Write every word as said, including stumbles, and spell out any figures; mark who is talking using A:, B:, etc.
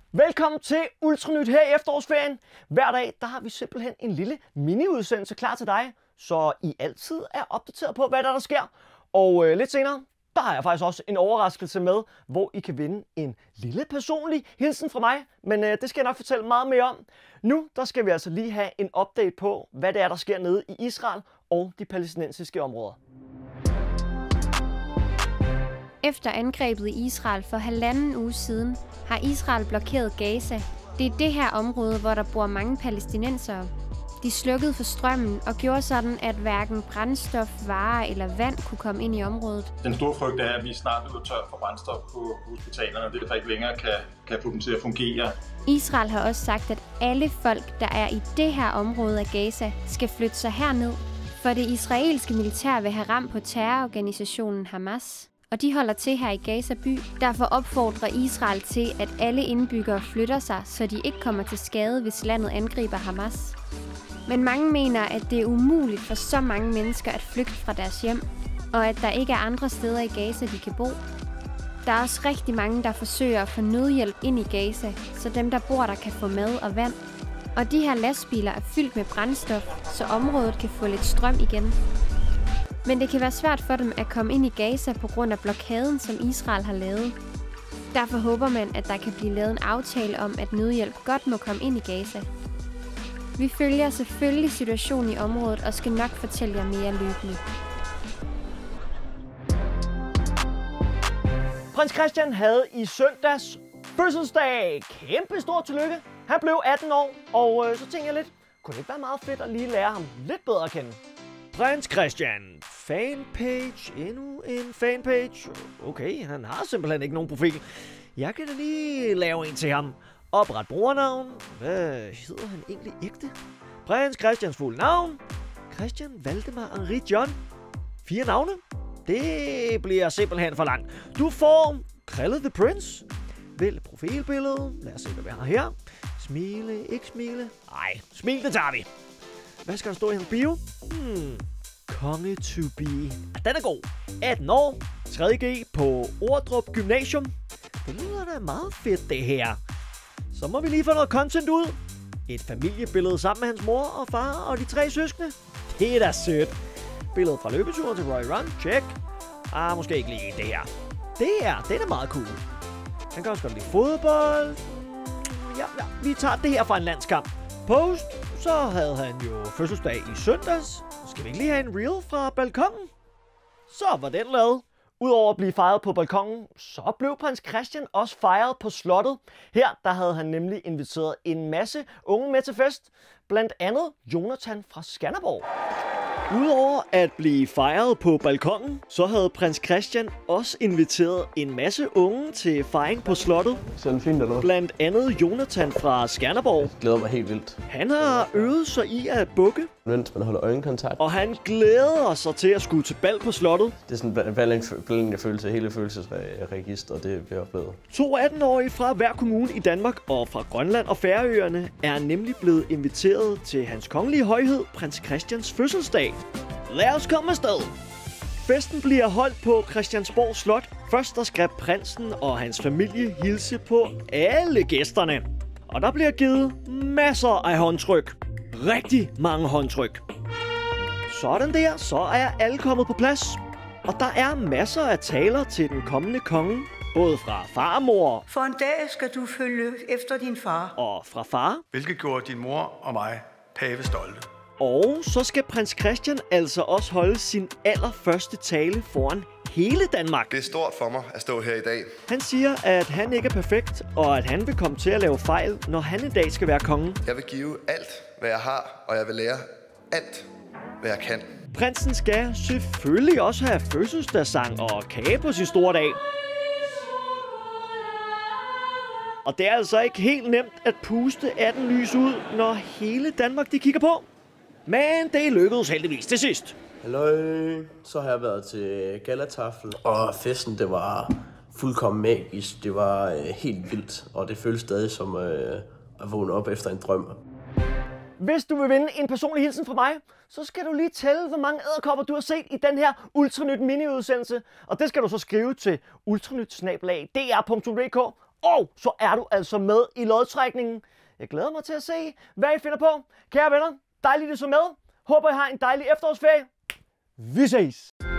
A: Velkommen til Ultranyt her i efterårsferien. Hver dag der har vi simpelthen en lille mini-udsendelse klar til dig, så I altid er opdateret på, hvad der, der sker. Og øh, lidt senere, der har jeg faktisk også en overraskelse med, hvor I kan vinde en lille personlig hilsen fra mig. Men øh, det skal jeg nok fortælle meget mere om. Nu der skal vi altså lige have en update på, hvad det er, der sker nede i Israel og de palæstinensiske områder.
B: Efter angrebet i Israel for halvanden uge siden, har Israel blokeret Gaza. Det er det her område, hvor der bor mange palæstinensere. De slukkede for strømmen og gjorde sådan, at hverken brændstof, varer eller vand kunne komme ind i området.
C: Den store frygt er, at vi snart løber tør for brændstof på hospitalerne, og det derfor ikke længere kan, kan få dem til at fungere.
B: Israel har også sagt, at alle folk, der er i det her område af Gaza, skal flytte sig herned. For det israelske militær vil have ramt på terrororganisationen Hamas. Og de holder til her i Gaza by. Derfor opfordrer Israel til, at alle indbyggere flytter sig, så de ikke kommer til skade, hvis landet angriber Hamas. Men mange mener, at det er umuligt for så mange mennesker at flygte fra deres hjem, og at der ikke er andre steder i Gaza, de kan bo. Der er også rigtig mange, der forsøger at få nødhjælp ind i Gaza, så dem, der bor der, kan få mad og vand. Og de her lastbiler er fyldt med brændstof, så området kan få lidt strøm igen. Men det kan være svært for dem at komme ind i Gaza på grund af blokaden, som Israel har lavet. Derfor håber man, at der kan blive lavet en aftale om, at nødhjælp godt må komme ind i Gaza. Vi følger selvfølgelig situationen i området og skal nok fortælle jer mere løbende.
A: Prins Christian havde i søndags fødselsdag. Kæmpe stort tillykke. Han blev atten år, og øh, så tænkte jeg lidt, kunne det ikke være meget fedt at lige lære ham lidt bedre at kende? Prins Christian, fanpage, endnu en fanpage. Okay, han har simpelthen ikke nogen profil. Jeg kan da lige lave en til ham. Opret brugernavn. Hvad hedder han egentlig ægte? Prins Christians fulde navn. Christian Valdemar Henri John. Fire navne. Det bliver simpelthen for langt. Du får Krille the Prince. Vælg profilbillede. Lad os se, hvad vi har her. Smile, ikke smile. Ej, smil, det tager vi. Hvad skal der stå i hans bio? Hmm. Konge to be. Den er god. atten år. tredje G på Ordrup Gymnasium. Det lyder da meget fedt, det her. Så må vi lige få noget content ud. Et familiebillede sammen med hans mor og far og de tre søskende. Det er da sødt. Billedet fra løbeturen til Royal Run. Check. Ah, måske ikke lige det her. Det her, det er da meget cool. Han kan også godt lide fodbold. Ja, ja, vi tager det her fra en landskamp. Post. Så havde han jo fødselsdag i søndags. Skal vi ikke lige have en reel fra balkongen? Så var den lavet. Udover at blive fejret på balkongen, så blev prins Christian også fejret på slottet. Her der havde han nemlig inviteret en masse unge med til fest. Blandt andet Jonathan fra Skanderborg. Udover at blive fejret på balkongen, så havde prins Christian også inviteret en masse unge til fejring på slottet.
D: Ser den fint eller?
A: Blandt andet Jonathan fra Skanderborg.
D: Jeg glæder mig helt vildt.
A: Han har øvet sig i at bukke.
D: Mens man holder øjenkontakt.
A: Og han glæder sig til at skulle til bal på slottet.
D: Det er sådan en blanding af følelse, hele følelsesregistret, det vi har oplevet.
A: To atten-årige fra hver kommune i Danmark og fra Grønland og Færøerne er nemlig blevet inviteret til hans kongelige højhed, prins Christians fødselsdag. Lad os komme afsted! Festen bliver holdt på Christiansborg Slot. Først der skal prinsen og hans familie hilse på alle gæsterne. Og der bliver givet masser af håndtryk. Rigtig mange håndtryk. Sådan der, så er alle kommet på plads. Og der er masser af taler til den kommende konge. Både fra far og mor.
E: For en dag skal du følge efter din far.
A: Og fra far.
F: Hvilket gjorde din mor og mig pave stolte.
A: Og så skal prins Christian altså også holde sin allerførste tale foran hele Danmark.
G: Det er stort for mig at stå her i dag.
A: Han siger, at han ikke er perfekt, og at han vil komme til at lave fejl, når han en dag skal være konge.
G: Jeg vil give alt, hvad jeg har, og jeg vil lære alt, hvad jeg kan.
A: Prinsen skal selvfølgelig også have fødselsdagssang og kage på sin store dag. Og det er altså ikke helt nemt at puste atten lys ud, når hele Danmark de kigger på. Men det lykkedes heldigvis til sidst.
D: Halløj. Så har jeg været til galatafel, og festen, det var fuldkommen magisk. Det var øh, helt vildt, og det føles stadig som øh, at vågne op efter en drøm.
A: Hvis du vil vinde en personlig hilsen fra mig, så skal du lige tælle, hvor mange edderkopper du har set i den her Ultranyt mini-udsendelse. Og det skal du så skrive til ultranyt snabel-a d r punktum d k. Og så er du altså med i lodtrækningen. Jeg glæder mig til at se, hvad I finder på. Kære venner, dejligt at så med. Håber I har en dejlig efterårsferie. Vi ses!